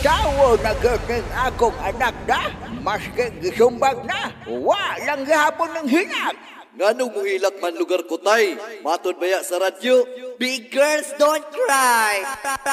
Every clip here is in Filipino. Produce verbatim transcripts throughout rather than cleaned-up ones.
tawo na gating akong anak na, maski gisumbag na, walang gihapon ng hinag. Ngano mo hilak man lugar ko tay, matod baya sa radyo. Big girls don't cry.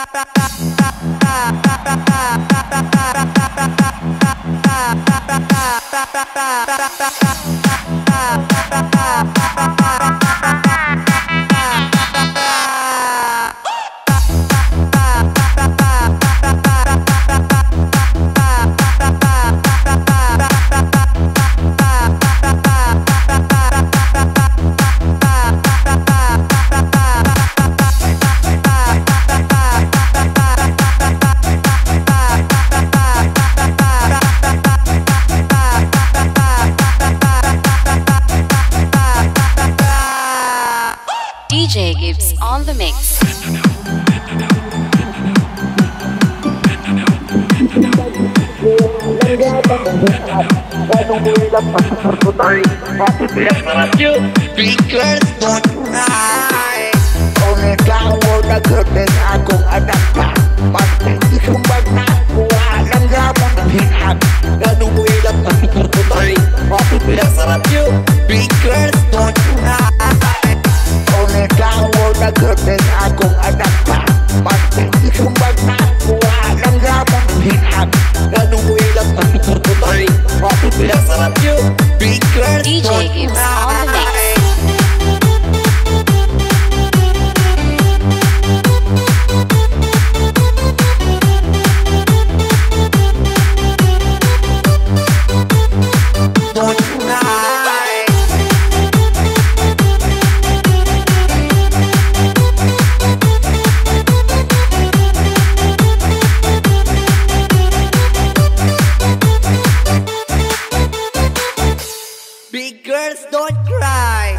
D J Gibbs on the mix. Big girls don't cry. Only tawo na gating akong anak na, maski gisumbag na, walang gihapon ng hinag. Ngano mo hilak man lugar ko tay, matod baya sa radyo. Big girls don't cry. Only tawo na gating akong anak na, maski gisumbag na, walang gihapon ng hinag. Ngano mo hilak man lugar ko tay, matod baya sa radyo. Big girls D J don't Gibbs on the mix. Big girls don't cry.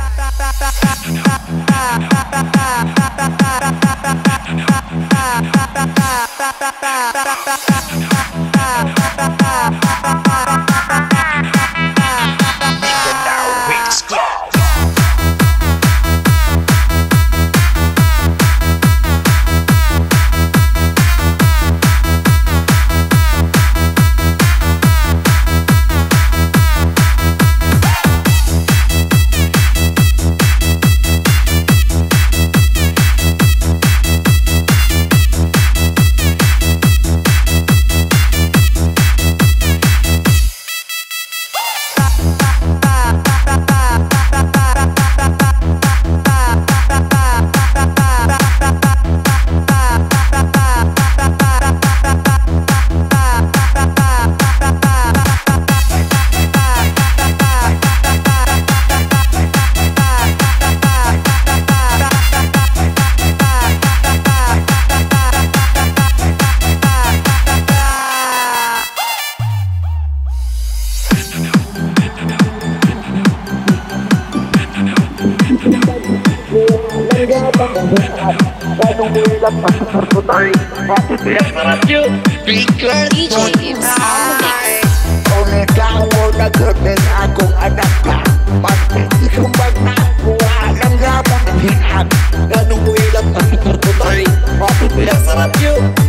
Big girls D J don't Gibbs on the mix. Only tawo na gating akong anak na, maski gisumbag na, walang gihapon ng hinag. Ngano mo hilak man lugar ko tay, matod baya sa radyo.